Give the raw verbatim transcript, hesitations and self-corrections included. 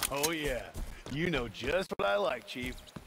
Oh, yeah. You know just what I like, Chief.